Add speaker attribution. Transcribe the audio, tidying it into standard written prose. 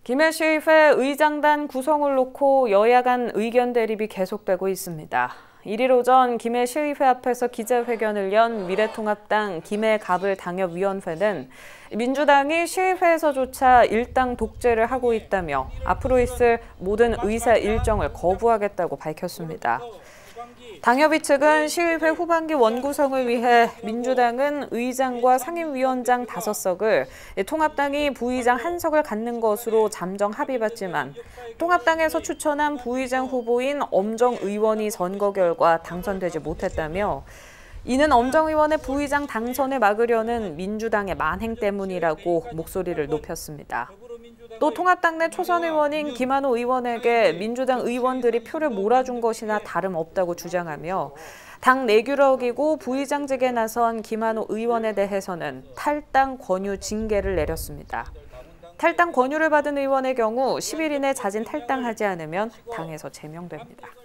Speaker 1: 김해시의회 의장단 구성을 놓고 여야 간 의견 대립이 계속되고 있습니다. 1일 오전 김해시의회 앞에서 기자회견을 연 미래통합당 김해갑을당협위원회는 민주당이 시의회에서조차 일당 독재를 하고 있다며 앞으로 있을 모든 의사 일정을 거부하겠다고 밝혔습니다. 당협위 측은 시의회 후반기 원구성을 위해 민주당은 의장과 상임위원장 5석을, 통합당이 부의장 1석을 갖는 것으로 잠정 합의봤지만 통합당에서 추천한 부의장 후보인 엄정 의원이 선거 결과 당선되지 못했다며 이는 엄정 의원의 부의장 당선을 막으려는 민주당의 만행 때문이라고 목소리를 높였습니다. 또 통합당 내 초선 의원인 김한호 의원에게 민주당 의원들이 표를 몰아준 것이나 다름없다고 주장하며 당 내규를 어기고 부의장직에 나선 김한호 의원에 대해서는 탈당 권유 징계를 내렸습니다. 탈당 권유를 받은 의원의 경우 10일 이내 자진 탈당하지 않으면 당에서 제명됩니다.